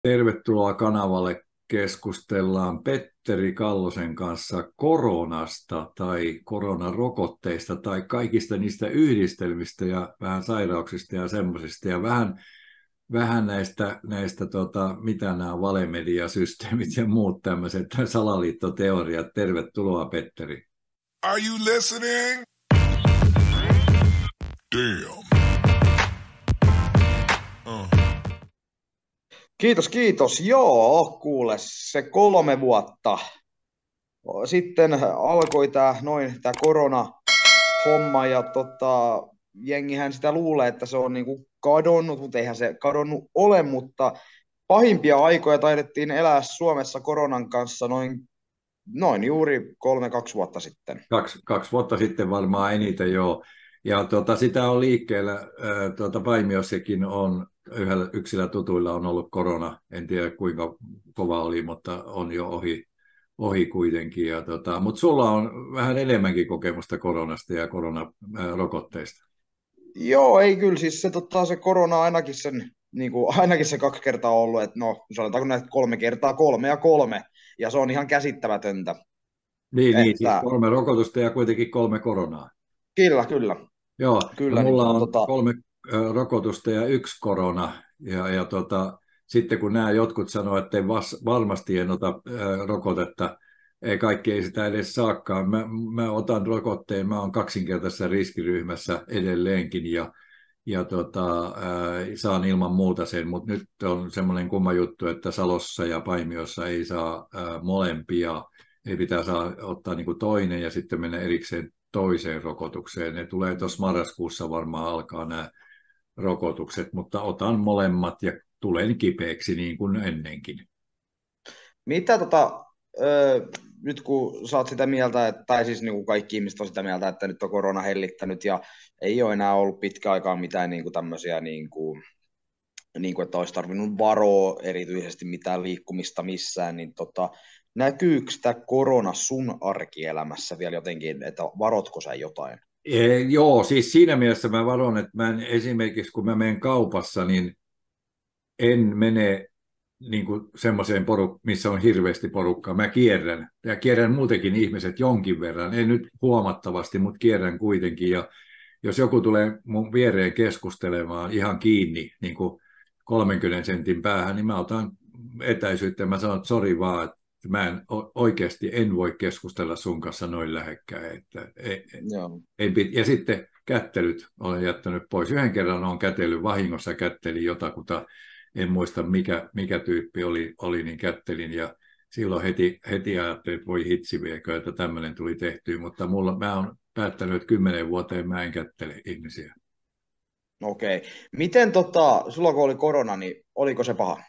Tervetuloa kanavalle. Keskustellaan Petteri Kallosen kanssa koronasta tai koronarokotteista tai kaikista niistä yhdistelmistä ja vähän sairauksista ja semmoisista ja vähän näistä mitä nämä valemediasysteemit ja muut tämmöiset salaliittoteoriat. Tervetuloa, Petteri. Are you listening? Damn. Kiitos. Joo, kuule, se 3 vuotta sitten alkoi tämä korona-homma ja jengihän sitä luulee, että se on niinku kadonnut, mutta eihän se kadonnut ole, mutta pahimpia aikoja taidettiin elää Suomessa koronan kanssa noin juuri 3-2 vuotta sitten. Kaksi vuotta sitten varmaan eniten, joo. Ja sitä on liikkeellä, Paimiossakin on yksillä tutuilla on ollut korona, en tiedä kuinka kova oli, mutta on jo ohi kuitenkin. Mutta sulla on vähän enemmänkin kokemusta koronasta ja koronarokotteista. Joo, ei kyllä, siis se korona ainakin se 2 kertaa ollut, että no sanotaanko näitä 3 kertaa 3 ja 3, ja se on ihan käsittämätöntä. Niin, siis 3 rokotusta ja kuitenkin 3 koronaa. Kyllä. Joo, kyllä, mulla on 3 rokotusta ja 1 korona, ja sitten kun nämä jotkut sanoo, että varmasti en ota rokotetta, kaikki ei sitä edes saakaan. Mä otan rokotteen, mä oon kaksinkertaisessa riskiryhmässä edelleenkin, ja saan ilman muuta sen, mutta nyt on semmoinen kumma juttu, että Salossa ja Paimiossa ei saa molempia, ei pitää ottaa niin kuin toinen ja sitten mennä erikseen toiseen rokotukseen. Ne tulee tuossa marraskuussa varmaan alkaa nämä rokotukset, mutta otan molemmat ja tulen kipeäksi niin kuin ennenkin. Mitä nyt kun sä oot sitä mieltä, tai siis niin kuin kaikki ihmiset on sitä mieltä, että nyt on korona hellittänyt ja ei ole enää ollut pitkä aikaa mitään niin kuin tämmöisiä, niin kuin, että olisi tarvinnut varoa erityisesti mitään liikkumista missään, niin näkyykö tämä korona sun arkielämässä vielä jotenkin, että varotko sä jotain? Joo, siis siinä mielessä mä varon, että mä en, esimerkiksi kun mä menen kaupassa, niin en mene niin kuin semmoiseen missä on hirveästi porukkaa. Mä kierrän muutenkin ihmiset jonkin verran, en nyt huomattavasti, mutta kierrän kuitenkin. Ja jos joku tulee mun viereen keskustelemaan ihan kiinni niin kuin 30 sentin päähän, niin mä otan etäisyyttä ja mä sanon, että sori vaan, että mä oikeasti en voi keskustella sun kanssa noin lähekkäin. Ja sitten kättelyt olen jättänyt pois. Yhden kerran olen kätellyt, vahingossa kättelin jotakuta, en muista mikä tyyppi oli, niin kättelin ja silloin heti ajattelin, että voi hitsi viekö, että tämmöinen tuli tehtyä, mutta mä oon päättänyt, että 10 vuoteen mä en kättele ihmisiä. Okei. Miten sulla kun oli korona, niin oliko se paha?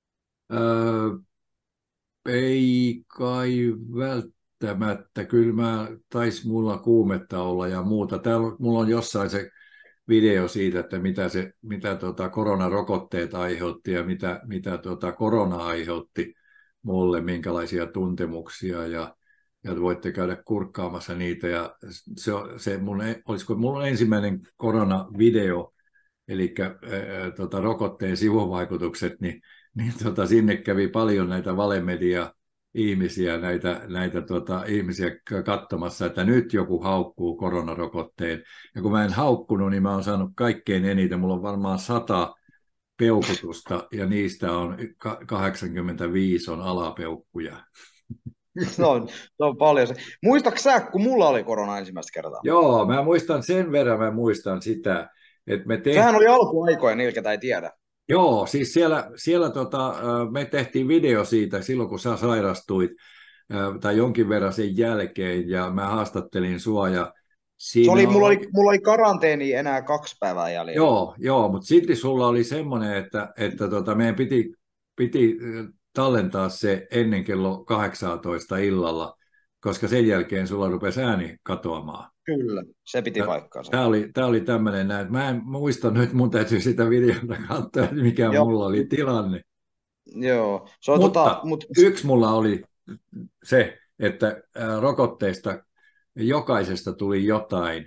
Ei kai välttämättä. Kyllä mulla kuumetta olla ja muuta. Täällä mulla on jossain se video siitä, että mitä koronarokotteet aiheutti ja mitä korona aiheutti mulle, minkälaisia tuntemuksia ja voitte käydä kurkkaamassa niitä. Ja olisiko mulla ensimmäinen koronavideo, eli rokotteen sivuvaikutukset, niin sinne kävi paljon näitä valemedia-ihmisiä, näitä ihmisiä katsomassa, että nyt joku haukkuu koronarokotteen. Ja kun mä en haukkunut, niin mä oon saanut kaikkein eniten. Mulla on varmaan 100 peukutusta, ja niistä on 85 on alapeukkuja. Se on paljon. Muistatko sä, kun mulla oli korona ensimmäistä kertaa? Joo, mä muistan sen verran, sitä, että Sehän oli alkuaikoja niillä, ketä ei tiedä. Joo, siis siellä me tehtiin video siitä silloin, kun sä sairastuit, tai jonkin verran sen jälkeen, ja mä haastattelin sua. Ja mulla oli karanteeni enää 2 päivää jäljellä. Joo, mutta silti sulla oli semmoinen, että meidän piti tallentaa se ennen kello 18 illalla, koska sen jälkeen sulla rupesi ääni katoamaan. Kyllä, se piti paikkaansa. Tämä oli tämmöinen näin. Mä en muista nyt, mun täytyy sitä videota katsoa, mikä mulla oli tilanne. Joo. Mutta yksi mulla oli se, että rokotteista jokaisesta tuli jotain,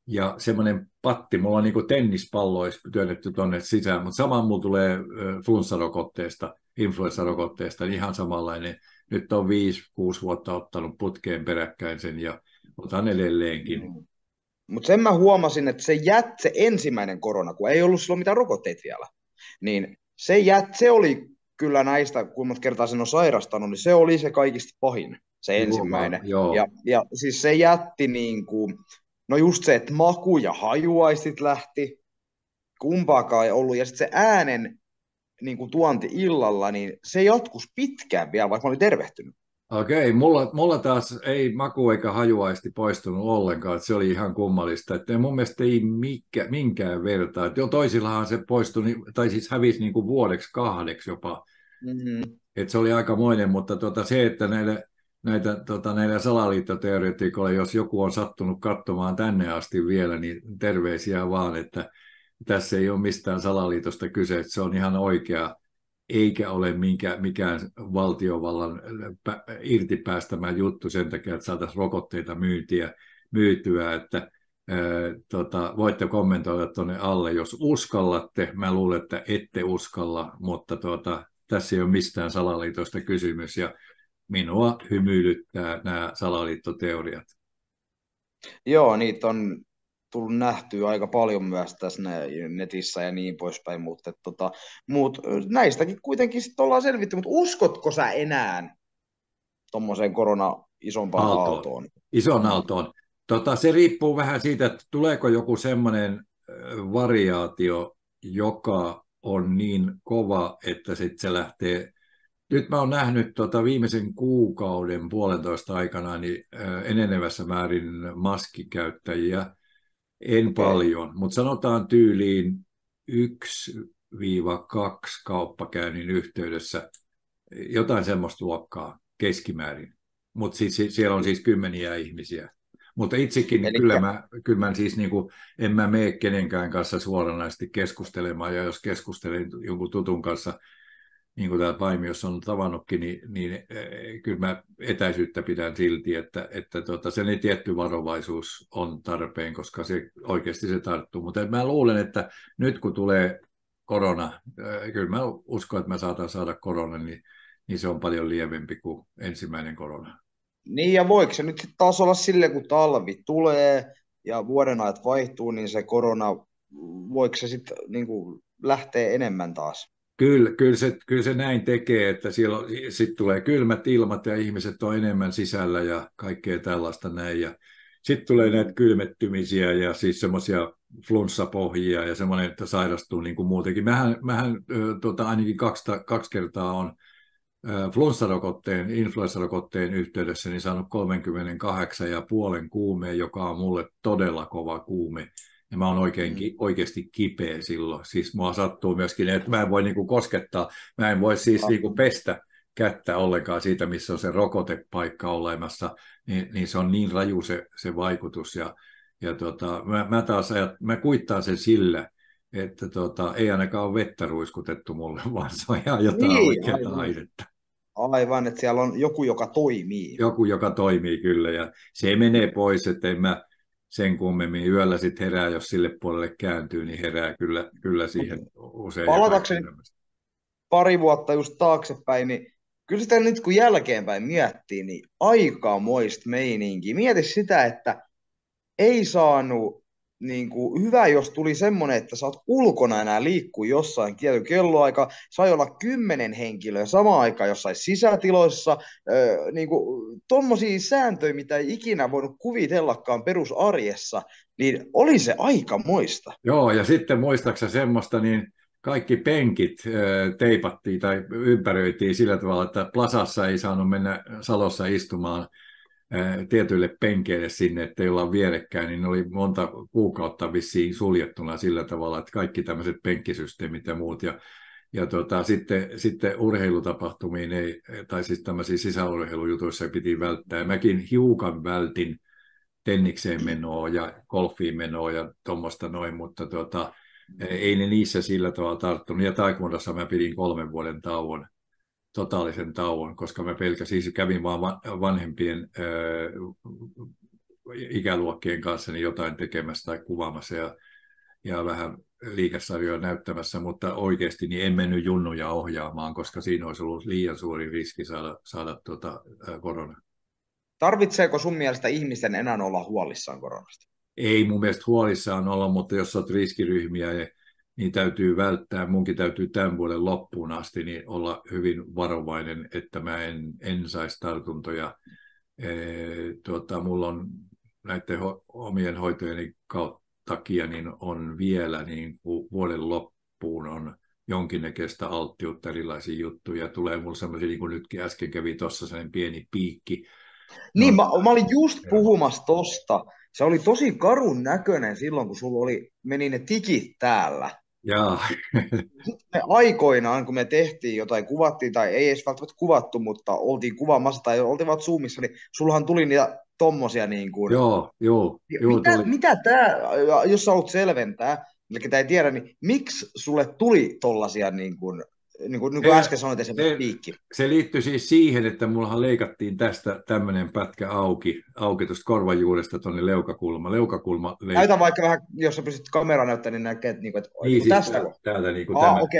ja semmoinen patti, mulla on niin kuin tennispalloissa työnnetty tuonne sisään, mutta sama mulla tulee flunssarokotteesta, influenssarokotteesta, niin ihan samanlainen. Nyt on 5-6 vuotta ottanut putkeen peräkkäin sen ja otan edelleenkin. Mutta sen mä huomasin, että se ensimmäinen korona, kun ei ollut silloin mitään rokotteita vielä, niin se oli kyllä näistä, kun monta kertaa sen on sairastanut, niin se oli se kaikista pahin, se ensimmäinen. Joo. Ja siis se jätti niin kuin, no just se, että maku- ja hajuaistit lähti, kumpaakaan ei ollut, ja sitten se äänen niin kuin tuonti illalla, niin se jatkus pitkään vielä, vaikka mä olin tervehtynyt. Okei, mulla taas ei maku eikä hajuaisti poistunut ollenkaan, että se oli ihan kummallista, että mun mielestä ei minkään vertaa, että jo toisillahan se poistui, tai siis hävisi niin kuin vuodeksi 2 jopa, että se oli aikamoinen, mutta se, että näillä salaliittoteoreetikoilla, jos joku on sattunut katsomaan tänne asti vielä, niin terveisiä vaan, että tässä ei ole mistään salaliitosta kyse, että se on ihan oikea, eikä ole mikään valtiovallan irtipäästämä juttu sen takia, että saataisiin rokotteita myytyä, että voitte kommentoida tuonne alle, jos uskallatte. Mä luulen, että ette uskalla, mutta tässä ei ole mistään salaliitosta kysymys, ja minua hymyilyttää nämä salaliittoteoriat. Joo, niitä on tullut nähtyä aika paljon myös tässä netissä ja niin poispäin, mutta näistäkin kuitenkin sitten ollaan selvitty, mutta uskotko sä enää tuommoiseen isompaan aaltoon? Ison aaltoon. Se riippuu vähän siitä, että tuleeko joku semmoinen variaatio, joka on niin kova, että sitten se lähtee. Nyt mä oon nähnyt viimeisen kuukauden, 1,5 aikana niin enenevässä määrin maskikäyttäjiä. En paljon, mutta sanotaan tyyliin 1-2 kauppakäynnin yhteydessä, jotain semmoista luokkaa keskimäärin. Mutta siis, siellä on siis kymmeniä ihmisiä. Mutta itsekin kyllä mä siis en mä mene kenenkään kanssa suoranaisesti keskustelemaan, ja jos keskustelen jonkun tutun kanssa, niin kuin täällä Paimiossa on tavannutkin, niin kyllä mä etäisyyttä pidän silti, että sen tietty varovaisuus on tarpeen, koska oikeasti se tarttuu. Mutta mä luulen, että nyt kun tulee korona, kyllä mä uskon, että mä saatan saada korona, niin se on paljon lievempi kuin ensimmäinen korona. Niin, ja voiko se nyt sitten taas olla silleen, kun talvi tulee ja vuodenajat vaihtuu, niin se korona, voiko se sitten niin lähteä enemmän taas? Kyllä se näin tekee, että siellä sitten tulee kylmät ilmat ja ihmiset on enemmän sisällä ja kaikkea tällaista näin. Ja sitten tulee näitä kylmettymisiä ja siis semmoisia flunssapohjia ja semmoinen, että sairastuu niin kuin muutenkin. Mähän ainakin kaksi kertaa on flunssarokotteen, influenssarokotteen yhteydessä niin saanut 38,5 kuumeen, joka on mulle todella kova kuume. Ja mä oon oikeasti kipeä silloin. Siis mua sattuu myöskin, että mä en voi niinku koskettaa, mä en voi siis niinku pestä kättä ollenkaan siitä, missä on se rokotepaikka olemassa, niin se on niin raju se vaikutus. Ja mä kuittaan sen sillä, että ei ainakaan ole vettä ruiskutettu mulle, vaan se on ihan jotain oikeaa ainetta. Aivan, että siellä on joku, joka toimii. Joku, joka toimii kyllä, ja se menee pois, että en mä sen kummemmin yöllä sitten herää, jos sille puolelle kääntyy, niin herää kyllä siihen usein. Palatakseni pari vuotta just taaksepäin, niin kyllä sitä nyt kun jälkeenpäin miettii, niin aikamoista meininkiä. Mieti sitä, että ei saanut, niin kuin, hyvä jos tuli semmoinen, että sä oot ulkona enää liikkuu jossain tietyn kelloaika, sai olla 10 henkilöä samaan aikaan jossain sisätiloissa, niin kuin, tommosia sääntöjä, mitä ei ikinä voinut kuvitellakaan perusarjessa, niin oli se aikamoista. Joo, ja sitten muistaakseni semmoista, niin kaikki penkit teipattiin tai ympäröitiin sillä tavalla, että Plasassa ei saanut mennä Salossa istumaan tietyille penkeille sinne, että ei olla vierekkäin, niin ne oli monta kuukautta vissiin suljettuna sillä tavalla, että kaikki tämmöiset penkkisysteemit ja muut. Ja sitten urheilutapahtumiin, tai siis tämmöisiä sisäurheilujutuissa piti välttää. Mäkin hiukan vältin tennikseen menoa ja golfiin menoa ja tuommoista noin, mutta ei ne niissä sillä tavalla tarttunut. Ja taekwondossa mä pidin 3 vuoden tauon, totaalisen tauon, koska mä pelkäsin, kävin vaan vanhempien ikäluokkien kanssa niin jotain tekemässä tai kuvaamassa ja vähän liikesarjoja näyttämässä, mutta oikeasti niin en mennyt junnuja ohjaamaan, koska siinä olisi ollut liian suuri riski saada korona. Tarvitseeko sun mielestä ihmisten enää olla huolissaan koronasta? Ei mun mielestä huolissaan olla, mutta jos olet riskiryhmiä, niin täytyy välttää, munkin täytyy tämän vuoden loppuun asti niin olla hyvin varovainen, että mä en saisi tartuntoja. Mulla on näiden omien hoitojeni takia niin on vielä niin vuoden loppuun on jonkinnäköistä alttiutta erilaisia juttuja. Tulee mulla sellaisia, niin kuin nytkin äsken kävi tuossa sellainen pieni piikki. Niin, mä olin just puhumassa tosta. Se oli tosi karun näköinen silloin, kun sulla meni ne tikit täällä. Jaa. Me aikoinaan, kun me tehtiin jotain, kuvattiin, tai ei edes välttämättä kuvattu, mutta oltiin kuvaamassa tai oltiin vaan Zoomissa, niin sullahan tuli niitä tommosia niin kuin... Joo. Mitä tää, jos sä haluat selventää, eli ketä ei tiedä, niin miksi sulle tuli tollasia niin kuin äsken sanoit, esimerkiksi piikki? Se liittyy siis siihen, että mullahan leikattiin tästä tämmöinen pätkä auki tuosta korvajuuresta tuonne leukakulma. Näytä vaikka vähän, jos sä pystyt kameraan näyttämään, niin näkee, että niin, siis tästä täältä niin kuin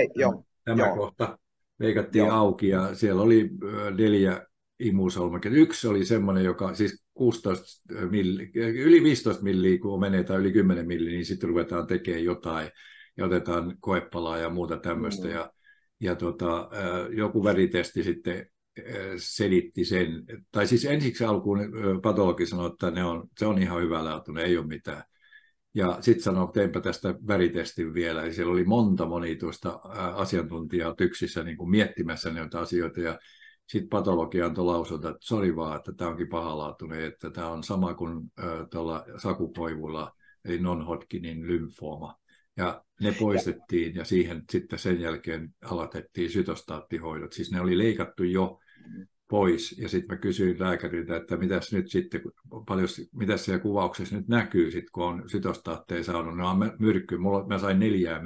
tämä kohta leikattiin auki, ja siellä oli 4 imusolmakkeita. Yksi oli semmoinen, joka siis 16 yli 15 milliä, kun menee, tai yli 10 milliä, niin sitten ruvetaan tekemään jotain, ja otetaan koepalaa ja muuta tämmöistä, ja joku väritesti sitten selitti sen, tai siis ensiksi alkuun patologi sanoi, että se on ihan hyvälaatuinen, ei ole mitään. Ja sitten sanoi, että teinpä tästä väritestin vielä, ja siellä oli monituista asiantuntijaa TYKSissä niin kuin miettimässä näitä asioita, ja sitten patologia antoi lausunta, että sori vaan, että tämä onkin pahalaatuinen, että tämä on sama kuin tuolla sakukoivulla, eli non-Hodgkinin lymfooma. Ja ne poistettiin ja siihen sitten sen jälkeen aloitettiin sytostaattihoidot. Siis ne oli leikattu jo pois ja sitten mä kysyin lääkäriltä, että mitäs nyt sitten, mitäs siellä kuvauksessa nyt näkyy sitten, kun on sytostaatteja saanut. Ne on myrkky, mä sain 4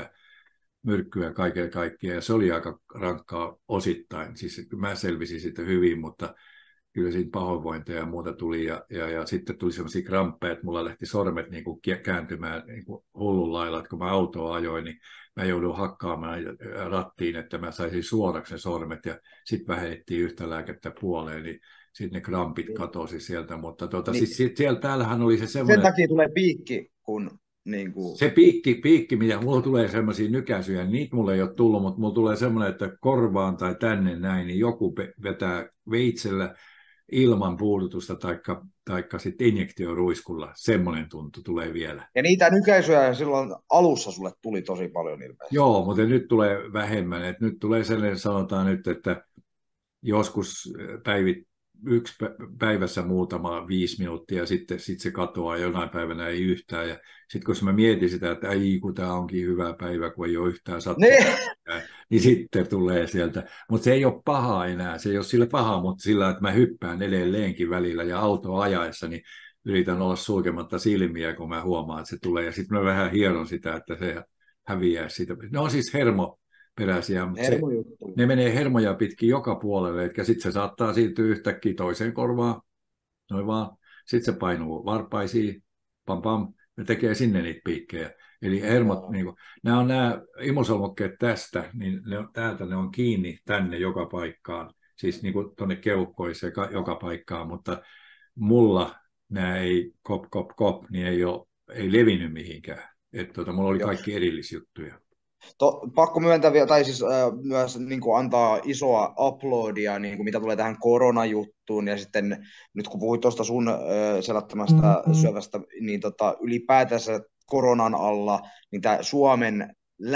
myrkkyä kaiken kaikkiaan ja se oli aika rankkaa osittain. Siis mä selvisin siitä hyvin, mutta kyllä siinä pahoinvointeja ja muuta tuli, ja sitten tuli sellaisia kramppeja, että mulla lähti sormet niin kuin kääntymään niin kuin hullun lailla, että kun mä autoa ajoin, niin mä joudun hakkaamaan rattiin, että mä saisin suoraksi ne sormet, ja sitten vähennettiin yhtä lääkettä puoleen, niin sitten ne krampit katosi sieltä, mutta niin. Siis siellä täällähän oli se semmoinen... Sen takia tulee piikki, kun... Niin kuin... Se piikki, mitä mulla tulee semmoisia nykäisyjä, niitä mulla ei ole tullut, mutta mulla tulee semmoinen, että korvaan tai tänne näin, niin joku vetää veitsellä ilman puudutusta taikka sitten injektioruiskulla. Semmoinen tuntu tulee vielä. Ja niitä nykäisyjä silloin alussa sulle tuli tosi paljon ilmeisesti. Joo, mutta nyt tulee vähemmän. Et nyt tulee sellainen, sanotaan nyt, että joskus yksi päivässä muutama 5 minuuttia, sitten se katoaa, jonain päivänä ei yhtään. Ja sitten kun mä mietin sitä, että kun tämä onkin hyvä päivä, kun ei ole yhtään sattunut, niin sitten tulee sieltä. Mutta se ei ole paha enää, se ei ole sillä paha, mutta sillä, että mä hyppään edelleenkin välillä ja autoa ajaessa, niin yritän olla sulkematta silmiä, kun mä huomaan, että se tulee. Ja sitten mä vähän hieron sitä, että se häviää siitä. Ne on siis hermoperäisiä, mutta ne menee hermoja pitkin joka puolelle, eli sitten se saattaa siirtyä yhtäkkiä toiseen korvaan, noin vaan. Sitten se painuu varpaisiin, pam pam, ne tekee sinne niitä piikkejä. Eli hermot, niin kuin, nämä imusolmukkeet tästä, niin täältä ne on kiinni tänne joka paikkaan, siis niin kuin tuonne keuhkoiseen joka paikkaan, mutta mulla nämä ei kop, niin ei levinnyt mihinkään. Että mulla oli kaikki erillisjuttuja. Pakko myöntää vielä, tai siis myös niin kuin antaa isoa uploadia, niin kuin mitä tulee tähän koronajuttuun, ja sitten nyt kun puhuit tuosta sun selättämästä syövästä, niin ylipäätänsä koronan alla, niin tämä Suomen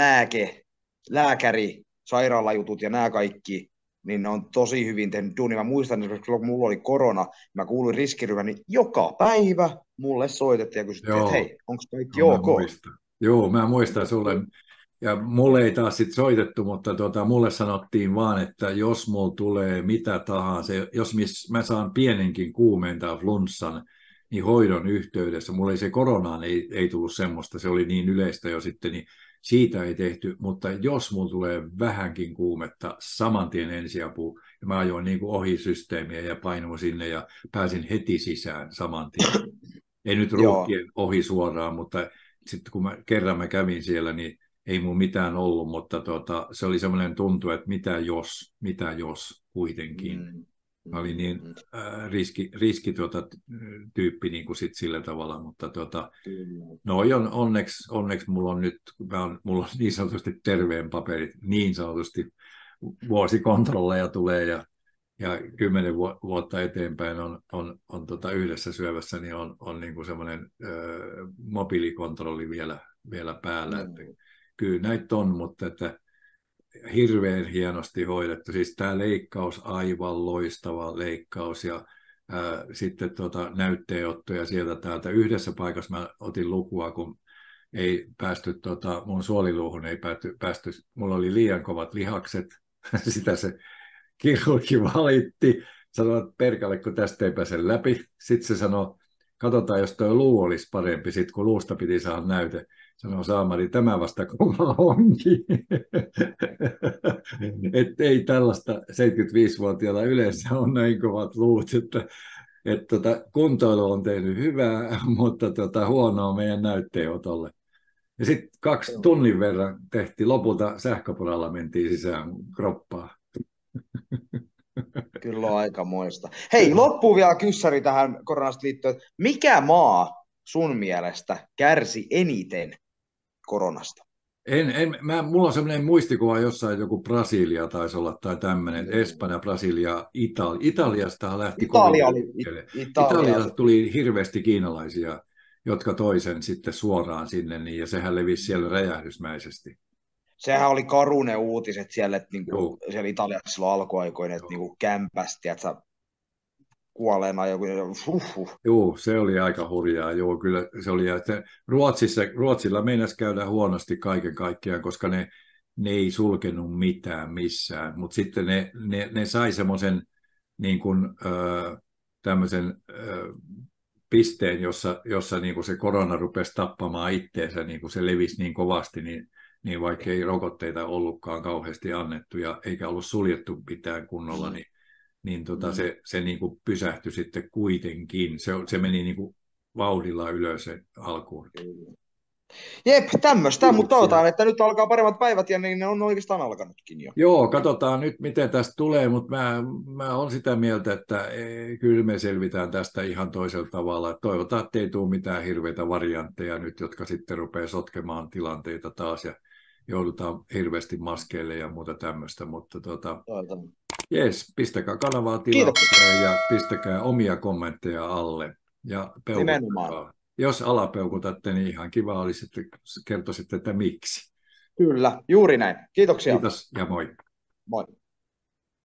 lääkäri, sairaalajutut ja nämä kaikki, niin ne on tosi hyvin tehnyt duunia. Mä muistan, että kun mulla oli korona, mä kuuluin riskiryhmään, niin joka päivä mulle soitettiin ja kysyttiin, että hei, onko kaikki ok? Joo, mä muistan sulle. Ja mulle ei taas sit soitettu, mutta mulle sanottiin vaan, että jos mulla tulee mitä tahansa, jos mä saan pienenkin kuumeen tai flunssan, niin hoidon yhteydessä, mulla ei se koronaan ei tullut semmoista, se oli niin yleistä jo sitten, niin siitä ei tehty, mutta jos mulla tulee vähänkin kuumetta, saman tien ensiapu, ja mä ajoin niin kuin ohi systeemiä ja painuin sinne ja pääsin heti sisään saman tien. Ei nyt Joo. ruuhkien ohi suoraan, mutta sitten kun kerran mä kävin siellä, niin ei mun mitään ollut, mutta se oli semmoinen tuntu, että mitä jos kuitenkin. Mä olin niin riski tyyppi niin kuin sit sillä tavalla, mutta no onneksi mulla on nyt, mulla on niin sanotusti terveen paperit, niin sanotusti vuosikontrolleja tulee ja 10 vuotta eteenpäin on yhdessä syövässä, niin on niin kuin semmoinen mobiilikontrolli vielä päällä. Että kyllä näitä on, mutta että hirveän hienosti hoidettu. Siis tämä leikkaus, aivan loistava leikkaus ja sitten näytteenottoja sieltä täältä. Yhdessä paikassa mä otin lukua, kun ei päästy, mun suoliluuhun ei päästy, mulla oli liian kovat lihakset, sitä se kirurgi valitti, sanoi, että perkale, kun tästä ei pääse läpi. Sitten se sanoi, katsotaan, jos tuo luu olisi parempi, sitten kun luusta piti saada näyte. Sanoi Saamari, tämä vasta kova onkin. Että ei tällaista 75-vuotiailla yleensä on näin kovat luut, että kuntoilu on tehnyt hyvää, mutta huonoa meidän näytteenotolle. Ja sitten 2 tunnin verran tehtiin, lopulta sähköporalla mentiin sisään kroppaan. Kyllä on aikamoista. Hei, loppuu vielä kyssäri tähän koronasta liittyen. Mikä maa sun mielestä kärsi eniten koronasta? Mulla on sellainen muistikuva jossain, joku Brasilia taisi olla tai tämmöinen, Espanja, Brasilia, Italia. Italiasta lähti Italiasta tuli hirveästi kiinalaisia, jotka toisen sitten suoraan sinne, niin, ja sehän levisi siellä räjähdysmäisesti. Sehän oli karunen uutiset siellä, että niinku, siellä Italiassa silloin alkuaikoina, että niinku kämpästi, että sä kuolleena joku. Joo, se oli aika hurjaa. Joo, kyllä se oli. Ruotsilla meinasi käydä huonosti kaiken kaikkiaan, koska ne ei sulkenut mitään missään. Mutta sitten ne sai semmoisen niin kuin, tämmöisen pisteen, jossa niin kuin se korona rupesi tappamaan itteensä, niin kuin se levisi niin kovasti, niin vaikka ei rokotteita ollutkaan kauheasti annettu ja eikä ollut suljettu mitään kunnolla, niin se niin kuin pysähtyi sitten kuitenkin. Se meni niin kuin vauhdilla ylös alkuun. Jep, tämmöistä, mutta toivotaan, että nyt alkaa paremmat päivät ja niin ne on oikeastaan alkanutkin jo. Joo, katsotaan nyt miten tästä tulee, mutta mä olen sitä mieltä, että kyllä me selvitään tästä ihan toisella tavalla. Toivotaan, että ei tule mitään hirveitä variantteja nyt, jotka sitten rupeaa sotkemaan tilanteita taas ja joudutaan hirveästi maskeille ja muuta tämmöistä, mutta jees, pistäkää kanavaa tilaukseen ja pistäkää omia kommentteja alle ja peukuttakaa. Jos alapeukutatte, niin ihan kiva olisi, että kertoisitte, että miksi. Kyllä, juuri näin. Kiitoksia. Kiitos ja moi. Moi.